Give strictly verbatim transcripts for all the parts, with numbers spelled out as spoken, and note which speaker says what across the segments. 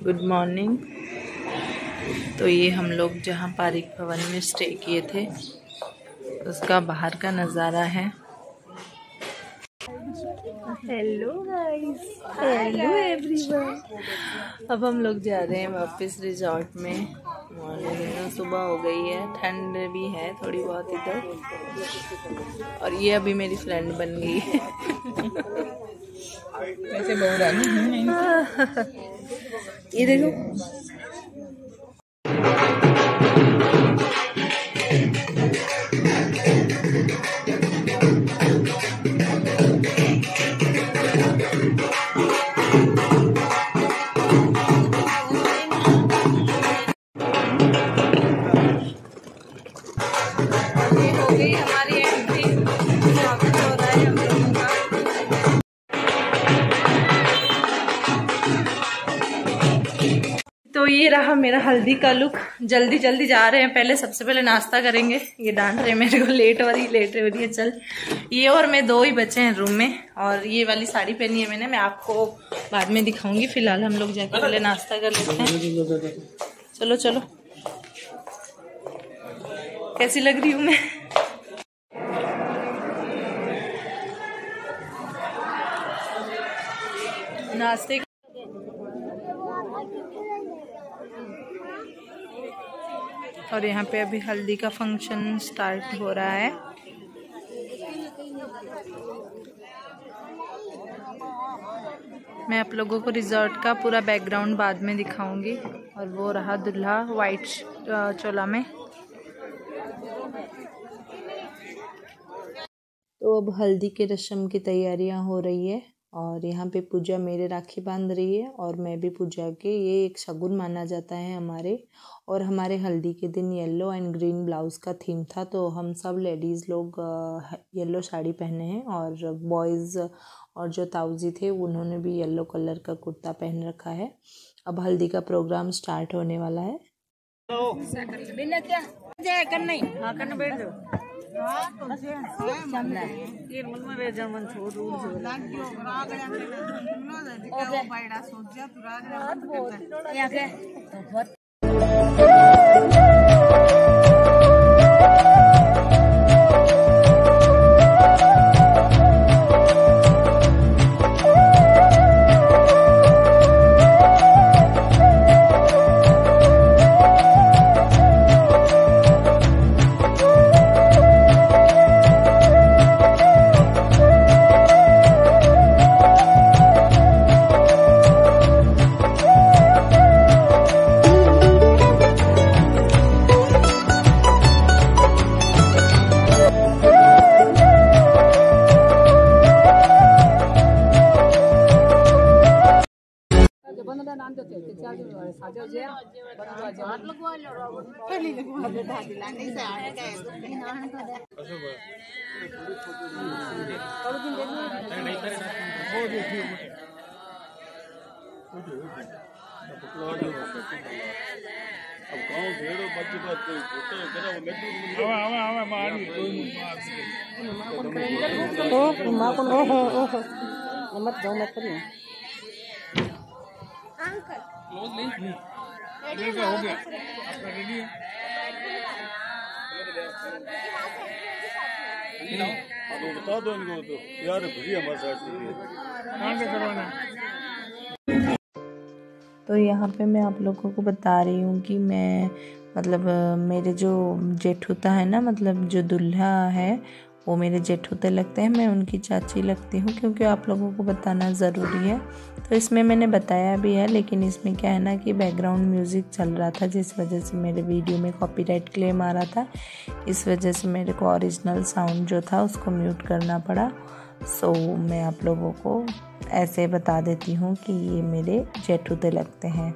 Speaker 1: Good morning. तो ये हम लोग जहाँ पारिक भवन में स्टे किए थे उसका बाहर का नज़ारा है। Hello guys, hello everyone. अब हम लोग जा रहे हैं वापस रिजॉर्ट में। मॉर्निंग सुबह हो गई है, ठंड भी है थोड़ी बहुत इधर। और ये अभी मेरी फ्रेंड बन गई है। वैसे ये देखो, तो ये रहा मेरा हल्दी का लुक। जल्दी जल्दी जा रहे हैं, पहले सबसे पहले नाश्ता करेंगे। ये डांट रहे मेरे को, लेट हो रही लेट हो रही है। चल, ये और मैं दो ही बचे हैं रूम में। और ये वाली साड़ी पहनी है मैंने, मैं आपको बाद में दिखाऊंगी। फिलहाल हम लोग जाकर पहले नाश्ता कर लेते हैं। चलो चलो, कैसी लग रही हूँ मैं? नाश्ते और यहाँ पे अभी हल्दी का फंक्शन स्टार्ट हो रहा है। मैं आप लोगों को रिजॉर्ट का पूरा बैकग्राउंड बाद में दिखाऊंगी। और वो रहा दूल्हा वाइट चोला में। तो अब हल्दी के रस्म की तैयारियां हो रही है और यहाँ पे पूजा मेरे राखी बांध रही है और मैं भी पूजा के। ये एक शगुन माना जाता है हमारे। और हमारे हल्दी के दिन येलो एंड ग्रीन ब्लाउज़ का थीम था, तो हम सब लेडीज़ लोग येलो साड़ी पहने हैं। और बॉयज़ और जो ताऊजी थे उन्होंने भी येलो कलर का कुर्ता पहन रखा है। अब हल्दी का प्रोग्राम स्टार्ट होने वाला है।
Speaker 2: हो गया, आपका रेडी है? तो बता दो इनको, तो यार हमारे साथ करवाना।
Speaker 1: तो यहाँ पे मैं आप लोगों को बता रही हूँ कि मैं मतलब मेरे जो जेठूता है ना, मतलब जो दूल्हा है वो मेरे जेठूते लगते हैं। मैं उनकी चाची लगती हूँ, क्योंकि आप लोगों को बताना ज़रूरी है। तो इसमें मैंने बताया भी है, लेकिन इसमें क्या है ना कि बैकग्राउंड म्यूज़िक चल रहा था, जिस वजह से मेरे वीडियो में कॉपीराइट क्लेम आ रहा था। इस वजह से मेरे को ओरिजिनल साउंड जो था उसको म्यूट करना पड़ा। सो मैं आप लोगों को ऐसे बता देती हूँ कि ये मेरे जेठूते लगते हैं।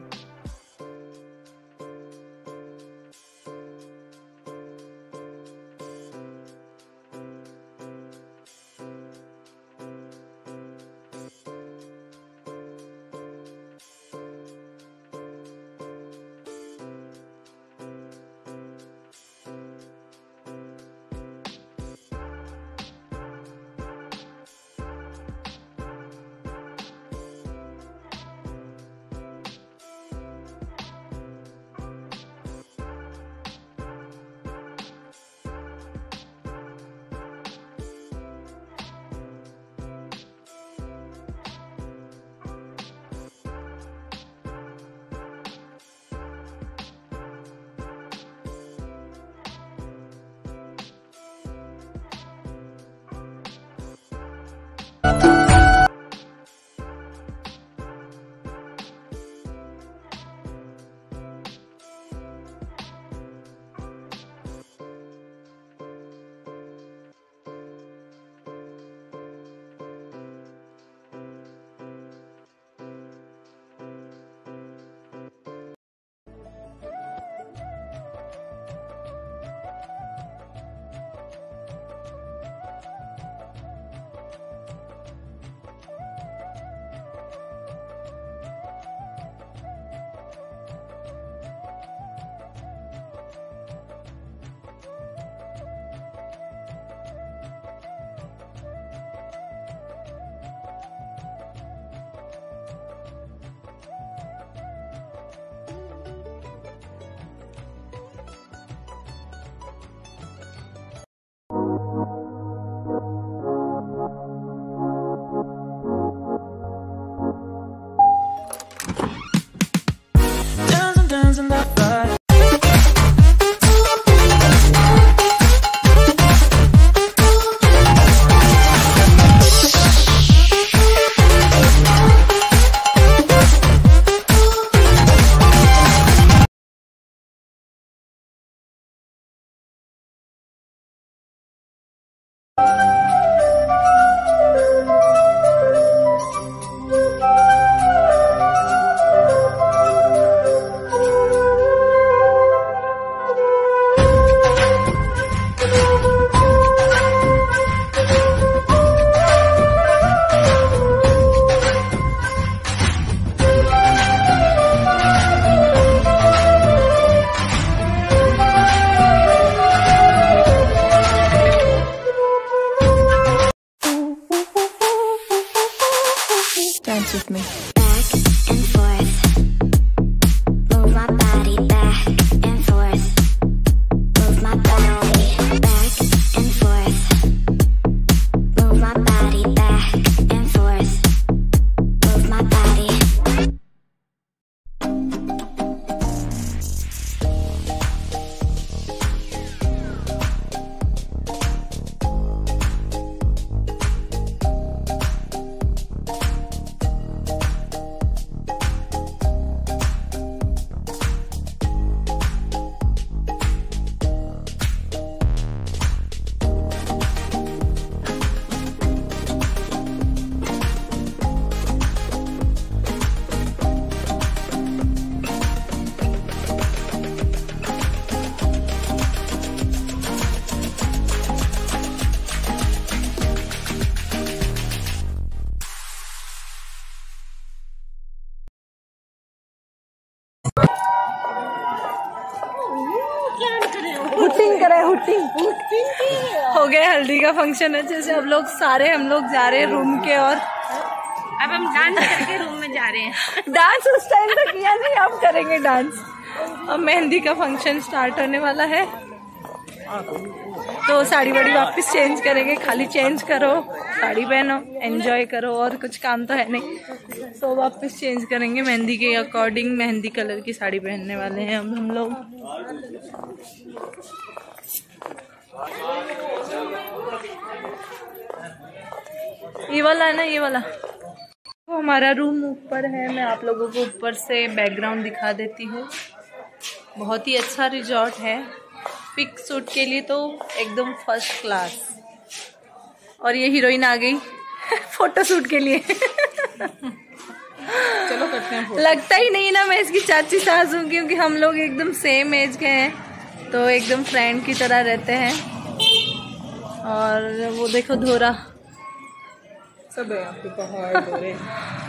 Speaker 1: Dance with me.
Speaker 3: Back and forth, move my body back and forth, move my body back and forth, move my body back and forth, move my body.
Speaker 1: Hooting करे हुटिंग हो गया। हल्दी का फंक्शन है, जैसे अब लोग सारे हम लोग जा रहे हैं रूम के, और
Speaker 4: अब हम डांस करके रूम में जा रहे हैं।
Speaker 1: डांस उस टाइम तक किया नहीं, अब करेंगे डांस। अब मेहंदी का फंक्शन स्टार्ट होने वाला है, तो साड़ी वाड़ी वापस चेंज करेंगे। खाली चेंज करो, साड़ी पहनो, एंजॉय करो, और कुछ काम तो है नहीं। तो वापस चेंज करेंगे मेहंदी के अकॉर्डिंग। मेहंदी कलर की साड़ी पहनने वाले हैं अब हम लोग। ये वाला है ना, ये वाला। तो हमारा रूम ऊपर है, मैं आप लोगों को ऊपर से बैकग्राउंड दिखा देती हूँ। बहुत ही अच्छा रिजॉर्ट है, पिक शूट के लिए तो एकदम फर्स्ट क्लास। और ये हीरोइन आ गई फोटो शूट के लिए।
Speaker 4: चलो करते हैं फोटो।
Speaker 1: लगता ही नहीं ना मैं इसकी चाची सास हूँ, क्योंकि हम लोग एकदम सेम एज के हैं, तो एकदम फ्रेंड की तरह रहते हैं। और वो देखो धोरा
Speaker 4: सब है आपके पहाड़